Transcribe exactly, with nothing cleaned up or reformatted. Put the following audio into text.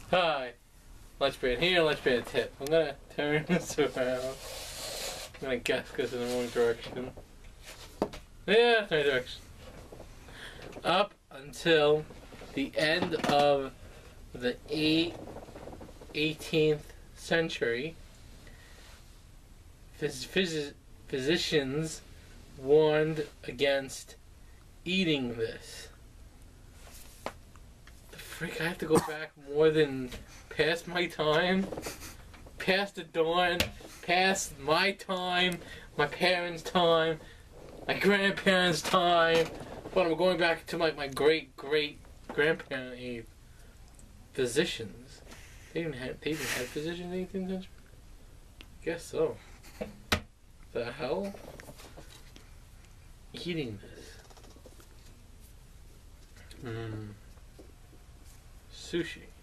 Hi, Lunchman here, Lunchman tip. I'm gonna turn this around. I'm gonna guess because in the wrong direction. Yeah, right direction. Up until the end of the eighteenth century, phys phys physicians warned against eating this. The freak, I have to go back more than past my time, past the dawn, past my time, my parents' time, my grandparents' time. But I'm going back to my, my great great grandparent age. Physicians. They even had they even had physicians in the eighteenth century? Guess so. The hell? Eating this. Hmm. Sushi.